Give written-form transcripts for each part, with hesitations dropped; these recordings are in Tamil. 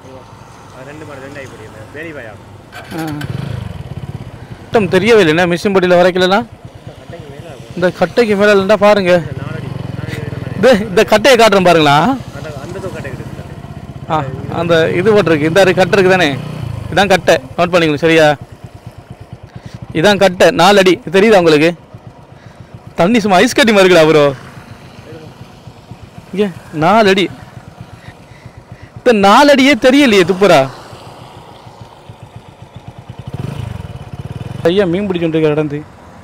தெரியவே இல்லைண்ணா மிஷின் படியில் வரைக்கலாம் இந்த கட்டைக்கு மேலே இல்லைன்னா பாருங்க இந்த கட்டையை காட்டுறேன் பாருங்களா அந்த இது போட்டிருக்கு இந்த கட்டை இருக்குது தானே இதான் கட்டை நோட் பண்ணிக்கணும் சரியா இதான் கட்டை 4 அடி தெரியுதா உங்களுக்கு தண்ணி சும்மா ஐஸ் கட்டி மாதிரி இருக்குடா ப்ரோ இங்கே 4 அடி இந்த 4 அடியே தெரியலையே துப்புரா ஐயா மீன் பிடிச்சுட்டு இருக்க இடந்து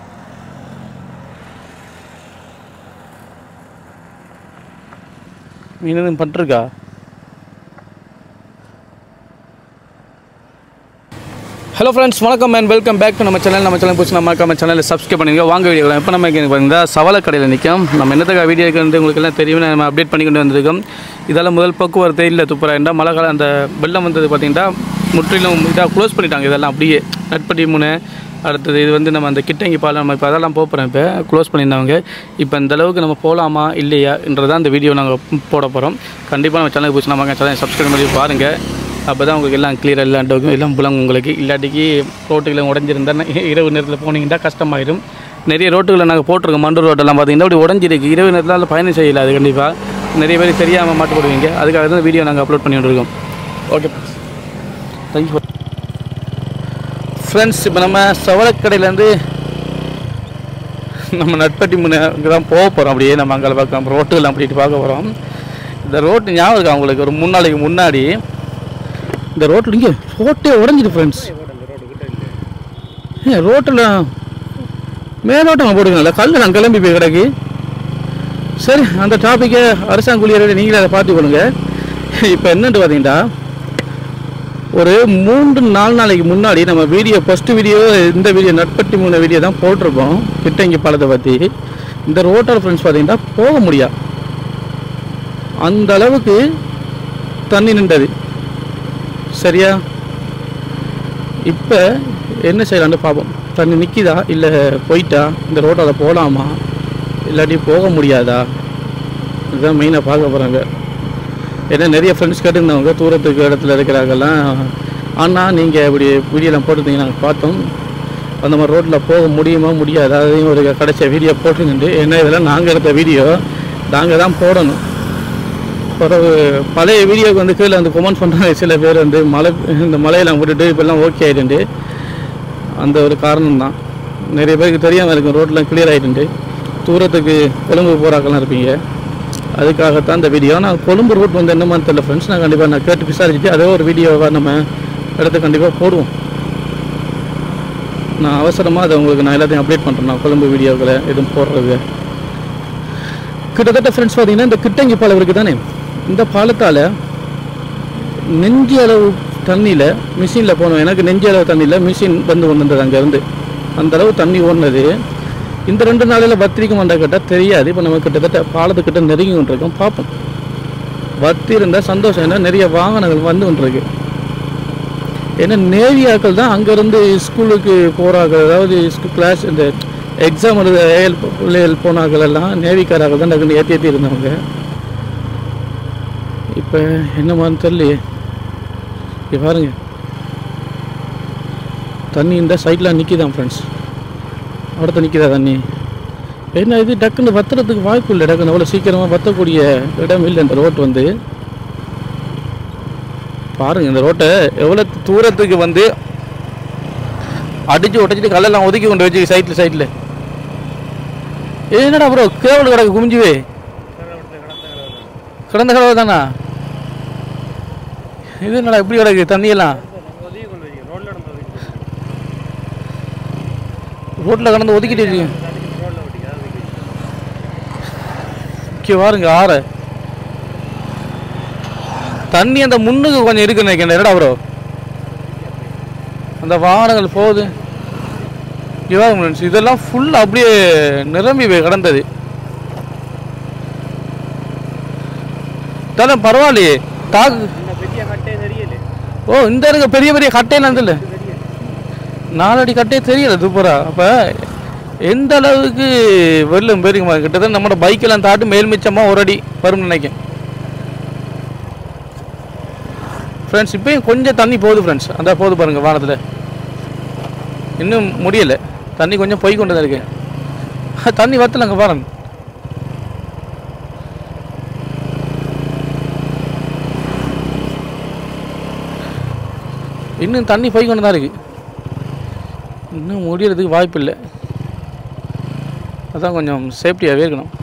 மீன் எதுவும் பண்ணிருக்கா ஹலோ ஃப்ரெண்ட்ஸ் வணக்கம் அண்ட் வெல்கம் பேக் டு நம்ம சேனல் புதுசு நம்ம சேனலில் சப்ஸ்கிரைப் பண்ணிங்க வாங்க வீடியோ இப்போ நம்ம பார்த்தீங்கன்னா சவளக்கடையில் நிற்கும் நம்ம என்னத்துக்காக வீடியோ வந்து உங்களுக்கு எல்லாம் தெரியும் நம்ம அப்டேட் பண்ணிக்கிட்டு வந்திருக்கோம் இதெல்லாம் முதல் போக்குவரத்து இல்லை துப்புரா என்றால் மழை காலம் அந்த வெள்ளம் வந்தது பார்த்திங்கன்னா முற்றிலும் இதாக க்ளோஸ் பண்ணிட்டாங்க இதெல்லாம் அப்படியே நட்பட்டி முனை அடுத்தது இது வந்து நம்ம அந்த கிட்டங்கி பாலம் நம்ம இப்போ அதெல்லாம் போகிறோம் இப்போ க்ளோஸ் பண்ணியிருந்தவங்க இப்போ இந்த அளவுக்கு நம்ம போகலாமா இல்லையான்றதான் இந்த வீடியோ நாங்கள் போட போகிறோம் கண்டிப்பாக நம்ம சேனலுக்கு புதுசு நம்ம சேனல் சப்ஸ்கிரைப் பண்ணி பாருங்கள் அப்போ தான் உங்களுக்கு எல்லாம் கிளியர் இல்லாண்டவுக்கும் எல்லாம் புலம் உங்களுக்கு இல்லாட்டிக்கு ரோட்டுகளை உடஞ்சிருந்தால் இரவு நேரத்தில் போனீங்கன்னா கஷ்டமாயிடும் நிறைய ரோட்டுகளை நாங்கள் போட்டிருக்கோம் மண்டூர் ரோட்டெல்லாம் பார்த்தீங்கன்னா அப்படி உடஞ்சிருக்கு இரவு நேரத்தில் பயணம் செய்யலை அது கண்டிப்பாக நிறைய பேர் தெரியாமல் மாட்டுப்படுவீங்க அதுக்காக தான் வீடியோ நாங்கள் அப்லோட் பண்ணிட்டுருக்கோம் ஓகே தேங்க்யூ ஃப்ரெண்ட்ஸ் இப்போ நம்ம சவளக்கடையிலேருந்து நம்ம நட்பட்டி முன்னே தான் போக போகிறோம் அப்படியே நம்ம அங்கே பார்க்கலாம் ரோட்டுலாம் அப்படிட்டு பார்க்க போகிறோம் இந்த ரோட்டு ஞாபகம் இருக்கா உங்களுக்கு ஒரு 3 நாளைக்கு முன்னாடி இந்த ரோட்டில் இங்கே ரோட்டே உடஞ்சிது ஃப்ரெண்ட்ஸ் ரோட்டில் மேலோட்டம் போடுங்கல்ல கல் நான் கிளம்பி போய் கிடக்கு சரி அந்த டாப்பிக்கை அரசாங்க ஊழியர்கள் நீங்களே அதை பார்த்துக்கொள்ளுங்க இப்போ என்னென்னு பார்த்தீங்கன்னா ஒரு 3-4 நாளைக்கு முன்னாடி நம்ம வீடியோ ஃபஸ்ட்டு வீடியோ இந்த வீடியோ நட்பட்டி முன்ன வீடியோ தான் போட்டிருப்போம் கிட்டங்கி பாலத்தை பற்றி இந்த ரோட்டோட ஃப்ரெண்ட்ஸ் பார்த்தீங்கன்னா போக முடியாது அந்த அளவுக்கு தண்ணி நின்றது சரியா இப்போ என்ன செய்யலான்னு பார்ப்போம் தண்ணி நிற்கிதா இல்லை போயிட்டா இந்த ரோட்டால் போகலாமா இல்லாட்டி போக முடியாதா இதுதான் மெயினாக பார்க்க போகிறாங்க ஏன்னா நிறைய ஃப்ரெண்ட்ஸ் கேட்டுருந்தவங்க தூரத்துக்கு இடத்துல இருக்கிறாங்கலாம் ஆனால் நீங்கள் இப்படி வீடியோலாம் போட்டிருந்தீங்க நாங்கள் பார்த்தோம் அந்த மாதிரி ரோட்டில் போக முடியுமா முடியாது அதையும் ஒரு கடைசி வீடியோ போட்டுருந்து ஏன்னா இதெல்லாம் நாங்கள் எடுத்த வீடியோ நாங்கள் தான் போடணும் பிறகு பழைய வீடியோவுக்கு வந்து கீழே வந்து கமெண்ட் பண்ணுறாங்க சில பேர் வந்து இந்த மலையெல்லாம் விட்டுட்டு இப்போல்லாம் ஓகே ஆகிட்டு அந்த ஒரு காரணம் தான் நிறைய பேருக்கு தெரியாமல் இருக்கும் ரோட்டெலாம் கிளியர் ஆகிட்டு தூரத்துக்கு கொழும்பு போகிறாக்கெல்லாம் இருப்பீங்க அதுக்காகத்தான் இந்த வீடியோ நான் கொழும்பு ரோட் வந்து என்ன மாதிரி தெரியல ஃப்ரெண்ட்ஸ் நான் கண்டிப்பாக நான் கேட்டு விசாரிச்சுட்டு அதே ஒரு வீடியோவாக நம்ம இடத்த கண்டிப்பாக போடுவோம் நான் அவசரமாக அதை உங்களுக்கு நான் எல்லாத்தையும் அப்டேட் பண்ணுறேன் நான் கொழும்பு வீடியோக்களை எதுவும் போடுறது கிட்டத்தட்ட ஃப்ரெண்ட்ஸ் பார்த்தீங்கன்னா இந்த கிட்டங்கி பாலம் இருக்குது தானே இந்த பாலத்தால் நெஞ்சு அளவு தண்ணியில் மிஷினில் போனோம் எனக்கு நெஞ்சு அளவு தண்ணியில் மிஷின் வந்து கொண்டு வந்தது அங்கேருந்து அந்தளவு தண்ணி ஓடினது இந்த 2 நாளில் வத்திரிக்க மாட்டா கேட்டால் தெரியாது இப்போ நம்ம கிட்டத்தட்ட பாலத்துக்கிட்ட நெருங்கி கொண்டிருக்கோம் பார்ப்போம் வத்தி இருந்தால் சந்தோஷம் ஏன்னா நிறைய வாகனங்கள் வந்து கொண்டிருக்கு ஏன்னா நேவியாக்கள் தான் அங்கேருந்து ஸ்கூலுக்கு போகிறாங்க அதாவது கிளாஸ் இந்த எக்ஸாம் எழுத பிள்ளைகள் போனாக்கள் எல்லாம் நேவிக்காராக்கள் தான் டக்குன்னு ஏற்றி இருந்தவங்க இப்போ என்ன மாதிரி தெரியலையே இப்போ பாருங்க தண்ணி இந்த சைடில் நிற்கிதான் ஃப்ரெண்ட்ஸ் அடுத்த நிற்கிதா தண்ணி என்ன இது டக்குன்னு வத்துறதுக்கு வாய்ப்பு இல்லை டக்குன்னு அவ்வளோ சீக்கிரமாக வற்றக்கூடிய இடம் இல்லை இந்த ரோட்டு வந்து பாருங்கள் இந்த ரோட்டை எவ்வளோ தூரத்துக்கு வந்து அடித்து உடச்சிட்டு கல்லெல்லாம் ஒதுக்கி கொண்டு வச்சு சைட்டில் என்னடா ப்ரோ கேவல் கிடக்கு குமிஞ்சுவே கிடந்த கடவுள் தானா இது என்னடா எப்படி கிடக்கு தண்ணியெல்லாம் ரோட்டில் கடந்து ஒதுக்கிட்டு வச்சுக்க பாருங்க ஆற தண்ணி அந்த முன்னுக்கு கொஞ்சம் இருக்குன்னு நினைக்கிறேன் என்னடா ப்ரோ அந்த வாகனங்கள் போகுது இதெல்லாம் ஃபுல்லாக அப்படியே நிரம்பி கிடந்தது தானே பரவாயில்லையே தாக்கு ஓ இந்த இருக்க பெரிய பெரிய கட்டையெல்லாம் இல்லை 4 அடி கட்டையே தெரியல துப்புரா அப்போ எந்த அளவுக்கு வெள்ளம் பெருகுமா கிட்டத்தட்ட நம்மளோட பைக்கெல்லாம் தாட்டு மேல் மிச்சமாக 1 அடி வரும்னு நினைக்கிறேன் ஃப்ரெண்ட்ஸ் இப்போயும் கொஞ்சம் தண்ணி போகுது ஃப்ரெண்ட்ஸ். அந்த போகுது பாருங்கள் வானத்தில். இன்னும் முடியலை, தண்ணி கொஞ்சம் போய் கொண்டு தான் இருக்கு. தண்ணி வத்தலைங்க பாருங்க. இன்னும் தண்ணி போய் கொண்டு தான் இருக்குது. இன்னும் முடியறதுக்கு வாய்ப்பு இல்லை. அதான் கொஞ்சம் சேஃப்டியாகவே இருக்கணும்.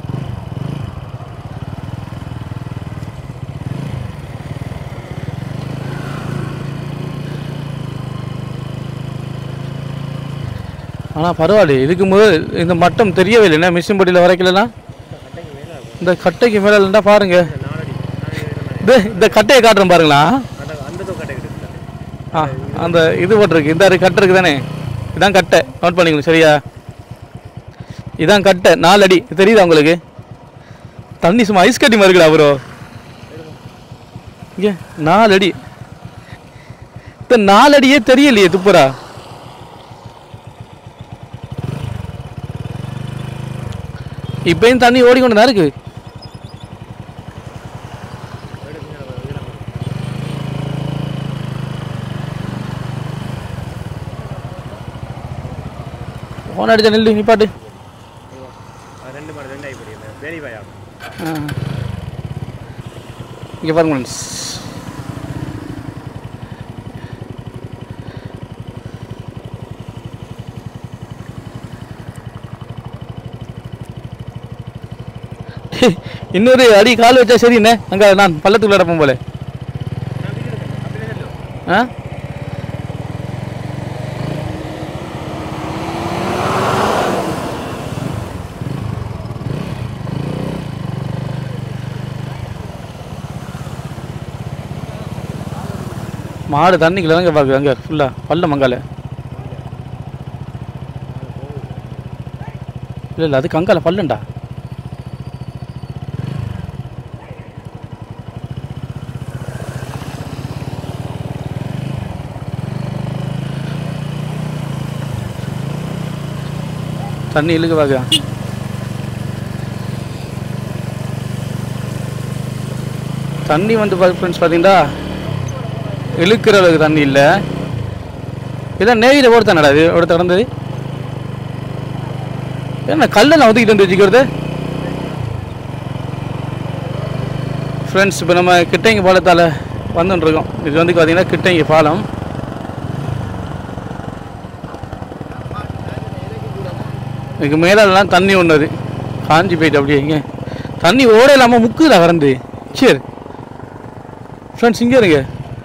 ஆனால் பரவாயில்ல, இதுக்கு முதல் இந்த மட்டம் தெரியவே இல்லைண்ணா. மிஷின்படியில் வரைக்கலன்னா இந்த கட்டைக்கு மேலே இல்லைன்னா பாருங்க. இந்த கட்டையை காட்டுறேன் பாருங்களா. அந்த இது போட்டிருக்கு, இந்த கட்டை இருக்குது தானே, இதான் கட்டை. நோட் பண்ணிக்கணும் சரியா. இதான் கட்டை, 4 அடி தெரியுதா உங்களுக்கு? தண்ணி சும்மா ஐஸ் கட்டி மாதிரி இருக்குடா ப்ரோ. இங்கே 4 அடி. இந்த 4 அடியே தெரியலையே துப்புரா. இப்பயும் தண்ணி ஓடிக்கொண்டு தான் இருக்கு. போன் அடிச்சா நெல்லு நிப்பாட்டு. இங்கே பாருங்க இன்னொரு அடி கால் வச்சா சரிண்ணே. அங்கே நான் பள்ளத்துக்குள்ள நடப்போம் போல. மாடு தண்ணிக்குள்ள தாங்க பார்க்கு. அங்கே ஃபுல்லாக பல்ல மங்கால. இல்லை இல்லை, அது கங்கால பல்லுண்டா. தண்ணி இழுக்க பார்க்க. தண்ணி வந்து ஃப்ரெண்ட்ஸ் பார்த்தீங்கன்னா இழுக்கிற அளவுக்கு தண்ணி இல்லை. இதான் நேரில் ஓட தானடா இது ஓட திறந்தது. ஏன்னா கல்லெல்லாம் ஒதுக்கிட்டு வந்து வச்சுக்கிறது. ஃப்ரெண்ட்ஸ் இப்போ நம்ம கிட்டங்கி பாலத்தால் வந்துட்டுருக்கோம். இது வந்து பார்த்தீங்கன்னா கிட்டங்கி பாலம். இதுக்கு மேலெல்லாம் தண்ணி ஒன்றுது காஞ்சி போயிட்டு அப்படியே. இங்கே தண்ணி ஓட இல்லாமல் முக்குதா கறந்து. சரி ஃப்ரெண்ட்ஸ் இங்கே இருங்க.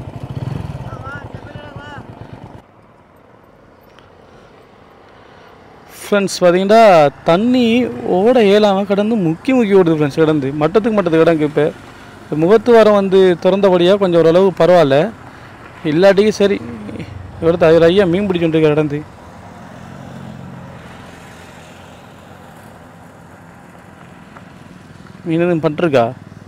ஃப்ரெண்ட்ஸ் பார்த்தீங்கன்னா தண்ணி ஓட இயலாமல் கடந்து முக்கி ஓடுது ஃப்ரெண்ட்ஸ். கிடந்து மட்டத்துக்கு கிடங்கு. இப்போ முகத்து வாரம் வந்து திறந்தபடியாக கொஞ்சம் ஓரளவு பரவாயில்ல. இல்லாட்டிக்கு சரி இவரது அதில் ஐயா மீன் பிடிச்சுட்டு கிடந்து. மீன் எதுவும் பண்ணிருக்கா?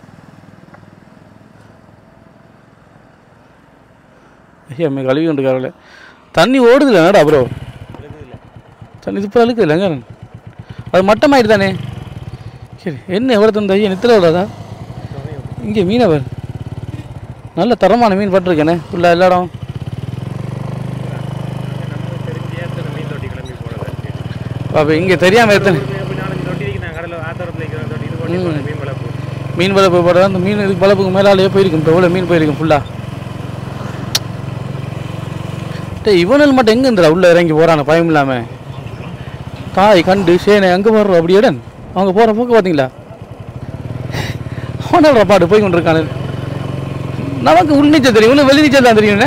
ஐயா மீன் கழுவி கொண்டிருக்காருல. தண்ணி ஓடுது இல்லைடா ப்ரோ. தண்ணி இது இப்போ அழுக்குது இல்லைங்க. அது மட்டமாயிட்டு தானே. சரி என்ன எவ்வளோ தந்த ஐயா நித்திர விடாதா. இங்கே மீனவர் நல்ல தரமான மீன் பட்டிருக்கேனே ஃபுல்லாக எல்லா இடம். அப்போ இங்கே தெரியாமல் எத்தனை மீன் வளர்ப்பு போடுறது. அந்த மீன் இதுக்கு வளர்ப்புக்கு மேலாலேயே போயிருக்கும். இப்போ எவ்வளோ மீன் போயிருக்கும் ஃபுல்லாக. இவனில் மட்டும் எங்கே இருந்தா உள்ளே இறங்கி போகிறான பயம் இல்லாமல். தாய் கண்டு சேனை அங்கே போடுறோம் அப்படி இடம். அவங்க போகிற போக்கு பார்த்தீங்களா. அவனால் பாட்டு போய் கொண்டிருக்கானு. நமக்கு உள் நீச்சல் தெரியும், இன்னும் வெளி நீச்சல் தான் தெரியும்ண்ணே.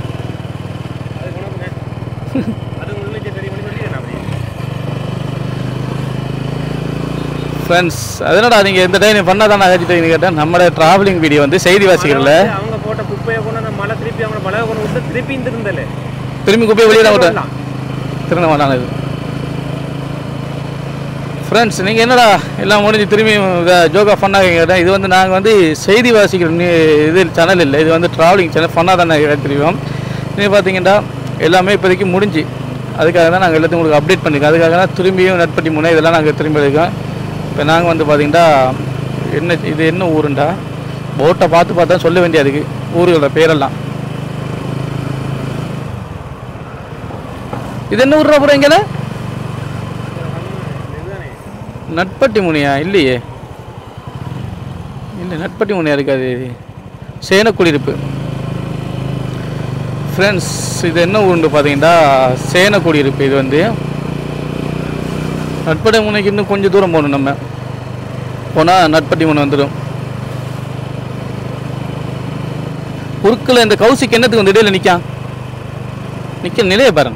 ஃப்ரெண்ட்ஸ் அதனடா நீங்கள் எந்த டைம் பண்ணால் தான் நான் கேட்டேன். நம்மளோட ட்ராவலிங் வீடியோ வந்து செய்தி வாசிக்கிறல அவங்க போட்ட குப்பையை கொண்டு மழை திருப்பி அவங்க மழை கொண்டு விட்டு திருப்பி இருந்திருந்தல திரும்பி குப்பையை வெளியே தான் விட்டேன். திரும்ப மாட்டாங்க இது. ஃப்ரெண்ட்ஸ் நீங்கள் என்னடா எல்லாம் முடிஞ்சு திரும்பி ஜோக்கா ஃபன்னாக கேட்டேன். இது வந்து நாங்கள் வந்து செய்தி வாசிக்கிற இது சேனல் இல்லை. இது வந்து ட்ராவலிங் சேனல். ஃபன்னாக தான் நாங்கள் தெரியும். நீங்கள் பார்த்தீங்கன்னா எல்லாமே இப்போதைக்கு முடிஞ்சு. அதுக்காக தான் நாங்கள் எல்லாத்தையும் உங்களுக்கு அப்டேட் பண்ணியிருக்கோம். அதுக்காக தான் திரும்பியும் நட்பட்டி முனை இதெல்லாம் நாங்கள் திரும்பி இருக்கோம். இப்போ நாங்கள் வந்து பார்த்திங்கன்னா இது என்ன ஊருண்டா போட்டை பார்த்து பார்த்தா சொல்ல வேண்டியதுக்கு ஊர்களோட பேரெல்லாம். இது என்ன ஊர் அப்புறம் இங்கே? நட்பட்டி முனியா? இல்லையே, இல்லை நட்பட்டி முனியா இருக்காது. சேனக்குடியிருப்பு. ஃப்ரெண்ட்ஸ் இது என்ன ஊருன்னு பார்த்தீங்கன்னா சேனக்குடியிருப்பு. இது வந்து நட்பட்டி முனைக்கு இன்னும் கொஞ்சம் தூரம் போகணும். நம்ம போனால் நட்பட்டி முனை வந்துடும். குறுக்கில் இந்த கௌசிக்கு என்னத்துக்கு வந்து இடையில நிற்க நிலைய பாருங்க.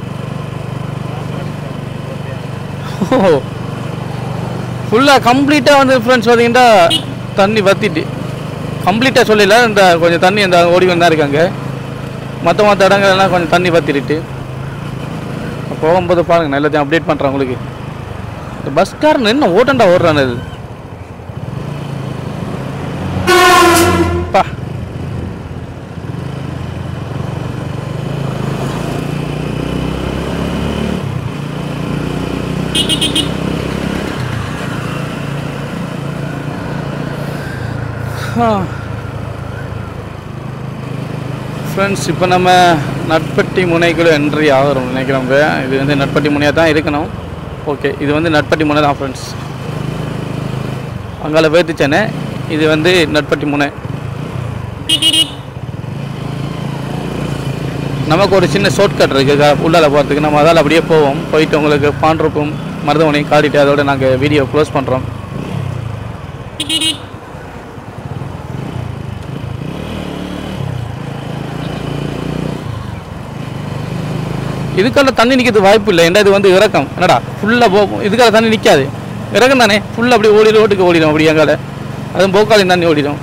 ஓ ஃபுல்லாக கம்ப்ளீட்டாக வந்து ஃப்ரெண்ட்ஸ் பார்த்தீங்கன்னா தண்ணி வற்றிட்டு கம்ப்ளீட்டாக சொல்லல. இந்த கொஞ்சம் தண்ணி இந்த ஓடி வந்தா இருக்காங்க. மற்ற இடங்கள்லாம் கொஞ்சம் தண்ணி வற்றிட்டு போகும்போது பாருங்கள். நான் எல்லாத்தையும் அப்டேட் பண்ணுறேன் உங்களுக்கு. இந்த பஸ்காரன் என்ன ஓட்டண்டா ஓடுறான் அது பா. ஃப்ரெண்ட்ஸ் இப்போ நம்ம நட்பட்டி முனைக்குள்ளே என்ட்ரி ஆகிறோம் நினைக்கிறோம். இது வந்து நட்பட்டி முனையாக தான் இருக்கணும். ஓகே, இது வந்து நட்பட்டி முனை தான் ஃப்ரெண்ட்ஸ். அங்கால வேத்துச்சேனே, இது வந்து நட்பட்டி முனை. நமக்கு ஒரு சின்ன ஷார்ட்கட் இருக்குது உள்ளால போகிறதுக்கு. நம்ம அதால் அப்படியே போவோம். போயிட்டு உங்களுக்கு பாண்டிருப்பும் மருதமனையும் காட்டிட்டு அதோட நாங்கள் வீடியோ க்ளோஸ் பண்ணுறோம். இதுக்கால தண்ணி நிற்கிறது வாய்ப்பு இல்லை. ஏன்னா இது வந்து இறக்கம். என்னடா ஃபுல்லாக போகும். இதுக்கால தண்ணி நிற்காது. இறக்கம் தானே, ஃபுல்லாக அப்படியே ஓடிடும். ரோட்டுக்கு ஓடிடும். அப்படி எங்கால அதுவும் போக்காலையும் தண்ணி ஓடிடும்.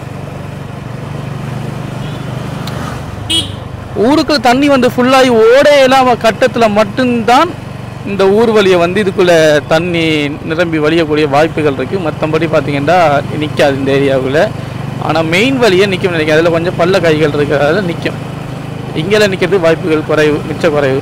ஊருக்குள்ள தண்ணி வந்து ஃபுல்லாகி ஓடையெல்லாம் கட்டத்தில் மட்டும்தான் இந்த ஊர் வழியை வந்து இதுக்குள்ளே தண்ணி நிரம்பி வழியக்கூடிய வாய்ப்புகள் இருக்குது. மற்றபடி பார்த்திங்கன்னா நிற்காது இந்த ஏரியாவில். ஆனால் மெயின் வழியை நிற்கும் நினைக்கிறேன். அதில் கொஞ்சம் பள்ள காய்கள் இருக்கிறதால நிற்கும். இங்கெல்லாம் நிற்கிறது வாய்ப்புகள் குறைவு, மிச்ச குறைவு.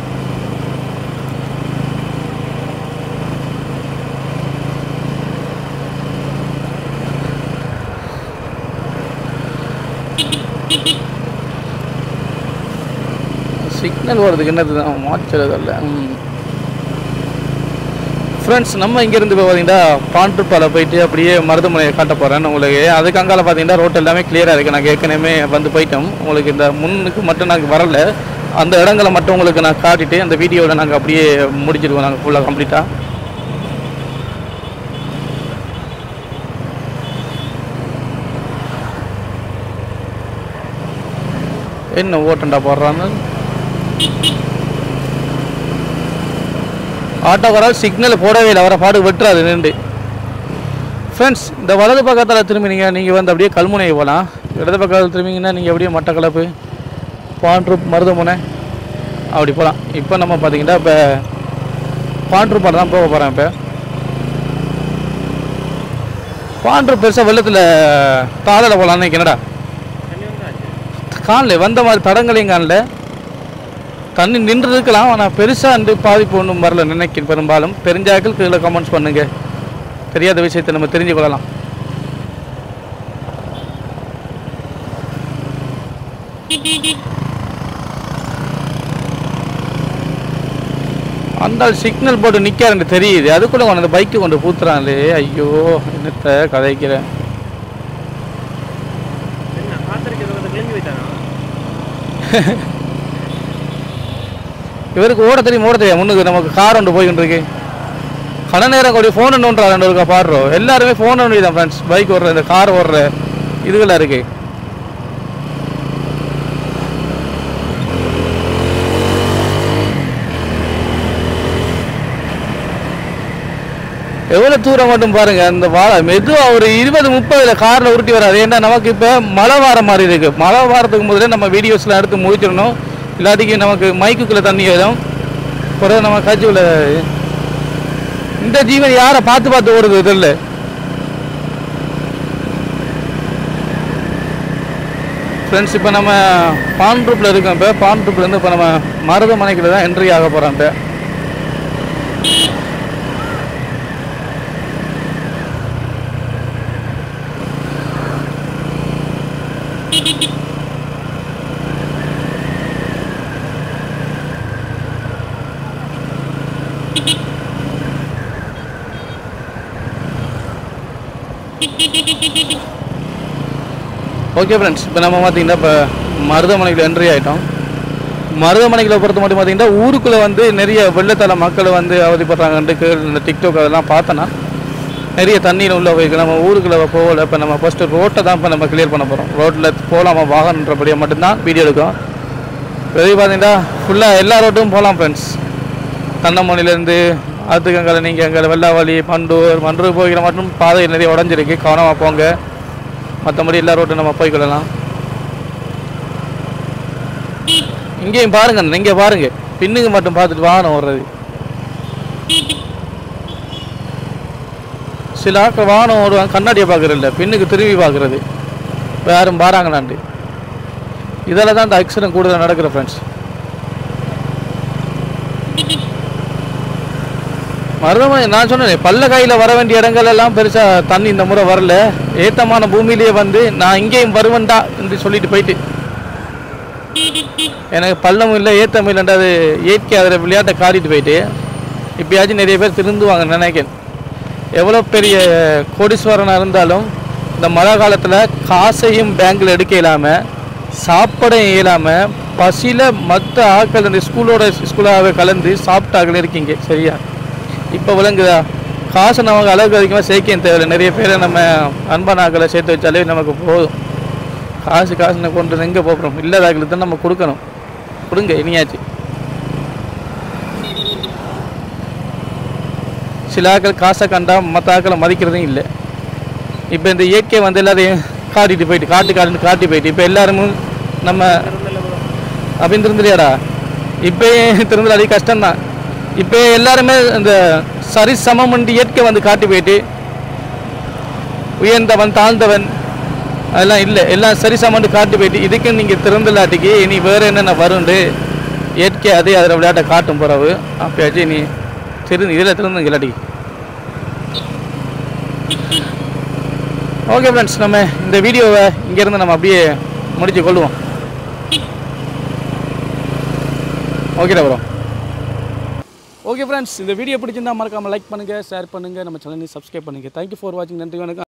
சிக்னல் போகிறதுக்கு என்னது தான் மாற்றுறதில்ல. ஃப்ரெண்ட்ஸ் நம்ம இங்கேருந்து இப்போ பார்த்தீங்கன்னா பாண்டிருப்பால போயிட்டு அப்படியே மருதமனையை காட்ட போகிறேன் உங்களுக்கு. அதுக்கு அங்கால பார்த்தீங்கன்னா ரோட் எல்லாமே கிளியராக இருக்குது. நாங்கள் ஏற்கனவே வந்து போயிட்டோம். உங்களுக்கு இந்த முன்னுக்கு மட்டும் நாங்கள் வரல. அந்த இடங்களை மட்டும் உங்களுக்கு நான் காட்டிட்டு அந்த வீடியோவில் நாங்கள் அப்படியே முடிச்சிடுவோம். நாங்கள் ஃபுல்லாக கம்ப்ளீட்டாக. என்ன ஓட்டண்டா போடுறான்னு ஆட்டோக்காரால் சிக்னல் போடவே இல்லை. அவரை பாடு வெட்டுறாது நின்று. ஃப்ரெண்ட்ஸ் இந்த வலது பக்கத்தில் திரும்பினீங்க நீங்கள் வந்து அப்படியே கல்முனை போகலாம். இடது பக்கத்தில் திரும்பிங்கன்னா நீங்கள் அப்படியே மட்டக்களப்பு பாண்டிருப்பு மருதமுனை அப்படி போகலாம். இப்போ நம்ம பார்த்தீங்கன்னா இப்போ பாண்டிருப்பால் தான் போக போகிறேன். இப்போ பாண்டிருப்பு பெருசாக வெள்ளத்தில் தாளில் போகலான்னு என்னடா காணல. வந்த மாதிரி தடங்களையும் காணல. தண்ணி நின்று இருக்கலாம். ஆனால் பெருசாக வந்து பாதிப்பு ஒன்றும் வரல நினைக்கிறேன். பெரும்பாலும் தெரிஞ்சாக்கள் கீழே கமெண்ட்ஸ் பண்ணுங்கள். தெரியாத விஷயத்தை நம்ம தெரிஞ்சு கொள்ளலாம். அந்த சிக்னல் போட்டு நிற்காருன்னு தெரியுது. அதுக்குள்ளே கொண்டு அந்த பைக்கு கொண்டு பூத்துறாங்களே. ஐயோ என்னத்தை கதைக்கிறேன். இவருக்கு ஓட தெரியும் முன்னுக்கு நமக்கு கார் ஒன்று போய்கிட்டு இருக்கு. கடை நேரம் கூடிய ஃபோன் ஒன்று ரெண்டு இருக்கா பாடுறோம். எல்லாருமே ஃபோன் ஒன்று தான் ஃப்ரெண்ட்ஸ். பைக் ஓடுற இந்த கார் ஓடுற இதுகளாக இருக்கு. எவ்வளோ தூரம் மட்டும் பாருங்கள். அந்த வாழை மெதுவாக ஒரு 20-30 காரில் உருட்டி வராது. ஏன்னா நமக்கு இப்போ மழை வார மாதிரி இருக்குது. மழை வாரத்துக்கு முதல்ல நம்ம வீடியோஸ்லாம் எடுத்து முடிச்சிடணும். இல்லாட்டிக்கு நமக்கு மைக்குக்குள்ளே தண்ணி ஏதும் பிறகு நம்ம காட்சிக்குள்ள இந்த ஜீவன் யாரை பார்த்து ஓடுது இதில். ஃப்ரெண்ட்ஸ் இப்போ நம்ம பாண்டிருப்பில் இருக்கோம். இப்போ பாண்டிருப்புலேருந்து இப்போ நம்ம மருதமனைக்குள்ள தான் என்ட்ரி ஆக போகிறோம். இப்போ ஓகே ஃப்ரெண்ட்ஸ், இப்போ நம்ம பார்த்தீங்கன்னா இப்போ மருதமனையில் என்ட்ரி ஆகிட்டோம். மருதமனைகளை பொறுத்த மட்டும் பார்த்தீங்கன்னா ஊருக்குள்ளே வந்து நிறைய வெள்ளத்தால் மக்கள் வந்து அவதிப்படுறாங்கன்ட்டு இந்த டிக்டாக் அதெல்லாம் பார்த்தோன்னா நிறைய தண்ணீர் உள்ளே போயிருக்கு. நம்ம ஊருக்குள்ளே போகல. இப்போ நம்ம ஃபஸ்ட்டு ரோட்டை தான் இப்போ நம்ம கிளியர் பண்ண போகிறோம். ரோட்டில் போகலாமா வாகனன்றபடியாக மட்டும்தான் வீடியோ எடுக்கும். வெளியே பார்த்தீங்கன்னா ஃபுல்லாக எல்லா ரோட்டும் போகலாம் ஃப்ரெண்ட்ஸ். தன்னமணிலேருந்து ஆத்துக்கங்களை நீங்கள் அங்கே வெள்ளாவளி மண்டூர் போகிற மட்டும் பாதை நிறைய உடஞ்சிருக்கு. கவனமாக போங்க. மற்றபடி எல்லா ரோட்டும் நம்ம போய்க்கொள்ளலாம். இங்கேயும் பாருங்க, நீங்கள் பாருங்க, பின்னுக்கு மட்டும் பார்த்துட்டு வாகனம் ஓடுறது. சில ஆட்கள் வாகனம் ஓடுவாங்க, கண்ணாடியை பார்க்குறது இல்லை, பின்னுக்கு திரும்பி பார்க்குறது. யாரும் பாராங்களான்ட்டு. இதில் தான் இந்த ஆக்சிடென்ட் கூடுதல் நடக்கிற ஃப்ரெண்ட்ஸ். மருதமனை நான் சொன்னேன், பள்ளக்காயில் வர வேண்டிய இடங்கள் எல்லாம் பெருசாக தண்ணி இந்த முறை வரல. ஏத்தமான பூமியிலேயே வந்து நான் இங்கேயும் வருவேன்டா என்று சொல்லிட்டு போயிட்டு எனக்கு பள்ளமும் இல்லை ஏத்தமும் இல்லைண்டா அது இயற்கை அதில் விளையாட்டை காட்டிட்டு போயிட்டு இப்போயாச்சும் நிறைய பேர் திருந்துவாங்க நினைக்கிறேன். எவ்வளோ பெரிய கோடீஸ்வரனாக இருந்தாலும் இந்த மழை காலத்தில் காசையும் பேங்கில் எடுக்க இல்லாமல் சாப்பிட இயலாமல் பசியில் மற்ற ஆட்கள் இந்த ஸ்கூலாகவே கலந்து சாப்பிட்ட ஆட்கள் இருக்கீங்க. சரியா? இப்போ விளங்குதா? காசை நமக்கு அளவுக்கு அதிகமாக சேர்க்க தேவையில்லை. நிறைய பேரை நம்ம அன்பான ஆக்களை சேர்த்து வச்சாலே நமக்கு போதும். காசுன்னு கொண்டு எங்கே போகிறோம்? இல்லாத ஆக்களுக்கு தான் நம்ம கொடுக்கணும். கொடுங்க இனியாச்சு. சில ஆக்கள் காசை கண்டா மற்ற ஆக்களை மதிக்கிறதும் இல்லை. இப்போ இந்த இயற்கை வந்து எல்லாரையும் காட்டிட்டு போயிட்டு காட்டி போயிட்டு இப்போ எல்லாருமே நம்ம அப்படின்னு திருந்தலையாடா. இப்போயே திருந்தல கஷ்டம்தான். இப்போ எல்லாருமே இந்த சரிசமம் இயற்கை வந்து காட்டி போயிட்டு உயர்ந்தவன் தாழ்ந்தவன் அதெல்லாம் இல்லை, எல்லாம் சரிசமன்னு காட்டி போயிட்டு இதுக்கு நீங்கள் திறந்தலாட்டிக்கு இனி வேறு என்னென்ன வருண்டு இயற்கை அதே அதில் விளையாட்டை காட்டும் பிறகு அப்பயாச்சும் நீ இதில் திறந்துங்க இல்லாட்டிக்கு. ஓகே ஃப்ரெண்ட்ஸ், நம்ம இந்த வீடியோவை இங்கேருந்து நம்ம அப்படியே முடிச்சு கொள்ளுவோம். ஓகேடா ப்ரோ. ஓகே ஃப்ரெண்ட்ஸ், இந்த வீடியோ பிடிச்சிருந்தா மறக்காமல் லைக் பண்ணுங்கள், ஷேர் பண்ணுங்கள், நம்ம சேனலை சப்ஸ்கிரைப் பண்ணுங்கள். தேங்க்யூ ஃபார் வாட்சிங். நன்றி, வணக்கம்.